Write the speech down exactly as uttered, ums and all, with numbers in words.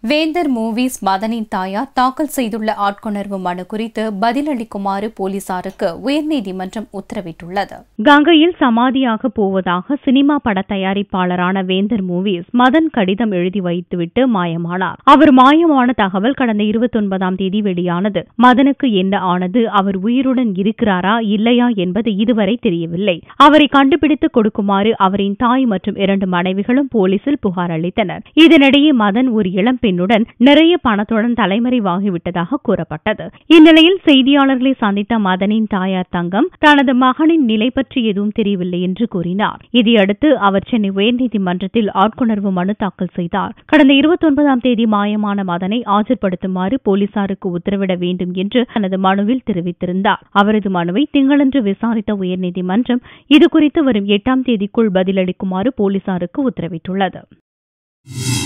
வேந்தர் மூவிஸ் மதனின் தாயார் தாக்கல் செய்துள்ள ஆட்கொணர்வு மனு குறித்து பதிலளிக்குமாறு போலீசாருக்கு உயர்நீதிமன்றம் உத்தரவிட்டுள்ளது. கங்கையில் சமாதியாக போவதாக சினிமா பட தயாரிப்பாளரான வேந்தர் மூவிஸ் மதன் கடிதம் எழுதி வைத்துவிட்டு மாயமானார். அவர் மாயமான தகவல் கடந்த இருபத்தி ஒன்பதாம் தேதி வெளியானது. மதனுக்கு என்ன ஆனது, அவர் உயிருடன் இருக்கிறாரா இல்லையா என்பது இதுவரை தெரியவில்லை. அவரை கண்டுபிடித்து கொடுக்குமாறு அவரின் தாய் மற்றும் இரண்டு மனைவிகளும் போலீசில் புகார் அளித்தனர். இதனிடையே மதன் ஒரு இளம் பெண்ணுடன் நிறைய பணத்துடன் தலைமறைவாகிவிட்டதாக கூறப்பட்டது. இந்நிலையில் செய்தியாளர்களை சந்தித்த மதனின் தாயார் தங்கம் தனது மகனின் நிலை பற்றி எதுவும் தெரியவில்லை என்று கூறினார். இதையடுத்து அவர் சென்னை உயர்நீதிமன்றத்தில் ஆட்கொணர்வு மனு தாக்கல் செய்தார். கடந்த இருபத்தி ஒன்பதாம் தேதி மாயமான மதனை ஆஜர்படுத்துமாறு போலீசாருக்கு உத்தரவிட வேண்டும் என்று தனது மனுவில் தெரிவித்திருந்தார். அவரது மனுவை திங்களன்று விசாரித்த உயர்நீதிமன்றம் இதுகுறித்து வரும் எட்டாம் தேதிக்குள் பதிலளிக்குமாறு போலீசாருக்கு உத்தரவிட்டுள்ளது.